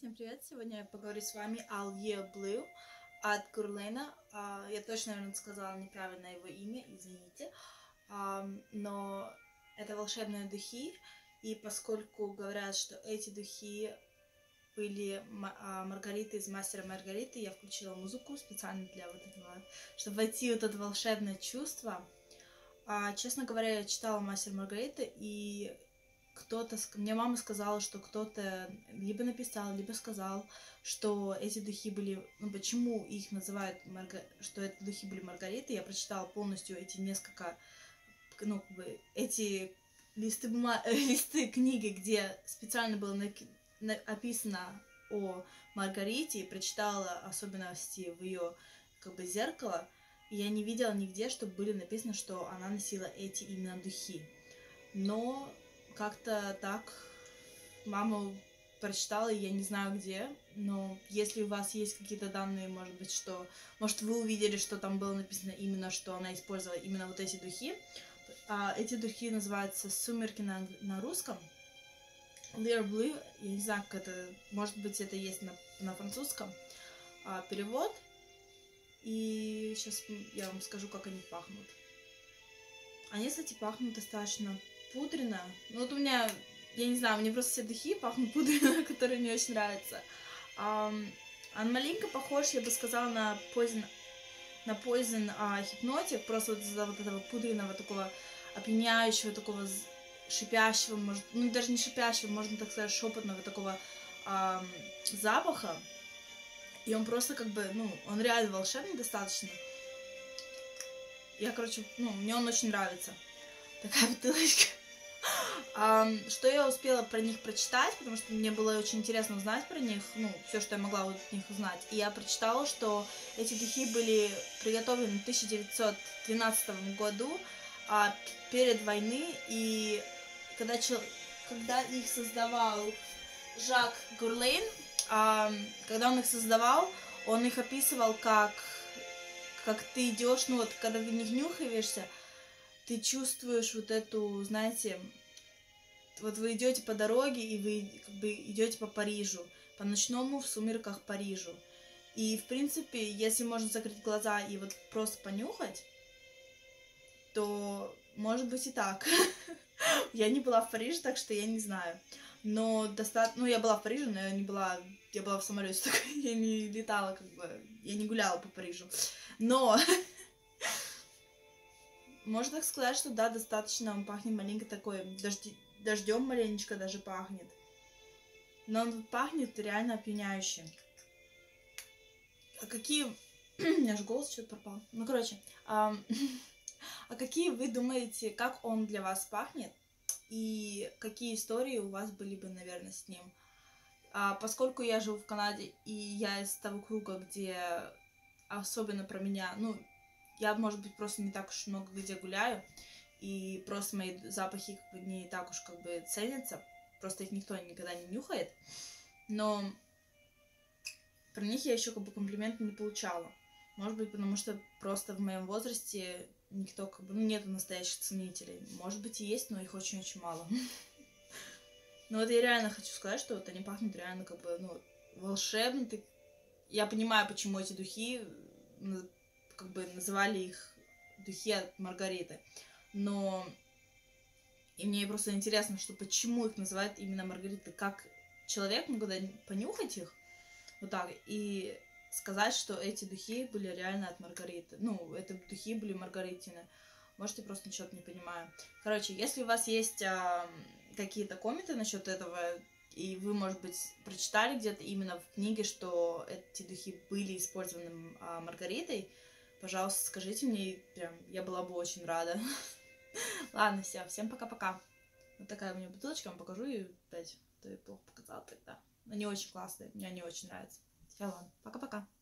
Всем привет! Сегодня я поговорю с вами о Year Blue от Guerlain. Я точно, наверное, сказала неправильно его имя, извините. Но это волшебные духи, и поскольку говорят, что эти духи были Маргариты из Мастера Маргариты, я включила музыку специально для вот этого, чтобы войти в вот это волшебное чувство. Честно говоря, я читала Мастер Маргарита, и мне мама сказала, что кто-то либо написал, либо сказал, что эти духи были, почему их называют, что это духи были Маргариты. Я прочитала полностью эти несколько, эти листы книги, где специально было описано о Маргарите, и прочитала особенности в ее зеркало, и я не видела нигде, чтобы были написано, что она носила эти именно духи. Но как-то так мама прочитала, и я не знаю где, но если у вас есть какие-то данные, может вы увидели, что там было написано именно, что она использовала именно вот эти духи. Эти духи называются «Сумерки» на русском. Year Blue, я не знаю, как это, может быть, это есть на французском перевод. И сейчас я вам скажу, как они пахнут. Они, кстати, пахнут достаточно пудрено. Ну вот у меня, я не знаю, мне просто все духи пахнут пудрено, которые мне очень нравятся. Он маленько похож, я бы сказала, на Poison Hypnotic, просто вот из-за вот этого пудренного, такого опьяняющего, такого шипящего, может, ну даже не шипящего, можно так сказать, шепотного такого запаха. И он просто он реально волшебный достаточно. Мне он очень нравится. Такая бутылочка. Что я успела про них прочитать, потому что мне было очень интересно узнать про них, все, что я могла от них узнать. И я прочитала, что эти духи были приготовлены в 1912 году, перед войной, и когда их создавал Жак Guerlain, когда он их создавал, он их описывал как ты идешь, когда в них нюхаешься, ты чувствуешь вот эту, знаете, вот вы идете по дороге, и вы идете по Парижу, по ночному в сумерках Парижу. И, в принципе, если можно закрыть глаза и вот просто понюхать, то может быть и так. Я не была в Париже, так что я не знаю. Но я была в Париже, но я была в самолете, так я не летала, я не гуляла по Парижу. Но можно так сказать, что да, достаточно, он пахнет маленько такой, дождем маленечко даже пахнет. Но он пахнет реально опьяняюще. У меня же голос что-то пропал. А какие вы думаете, как он для вас пахнет? И какие истории у вас были бы, наверное, с ним? Поскольку я живу в Канаде, и я из того круга, где особенно про меня, я, может быть, просто не так уж много где гуляю, и просто мои запахи не так уж ценятся, просто их никто никогда не нюхает, но про них я еще комплимент не получала. Может быть, потому что просто в моем возрасте никто нету настоящих ценителей. Может быть и есть, но их очень-очень мало. Но вот я реально хочу сказать, что вот они пахнут реально волшебно. Я понимаю, почему эти духи называли их духи от Маргариты. Но и мне просто интересно, что почему их называют именно Маргариты. Как человек мог понюхать их вот так и сказать, что эти духи были реально от Маргариты. Это духи были Маргаритины. Может, я просто ничего не понимаю. Короче, если у вас есть какие-то комменты насчет этого, и вы, может быть, прочитали где-то именно в книге, что эти духи были использованы Маргаритой, пожалуйста, скажите мне, я была бы очень рада. Ладно, все, всем пока-пока. Вот такая у меня бутылочка, вам покажу, и опять, то я плохо показала тогда. Они очень классные, мне они очень нравятся. Все, ладно, пока-пока.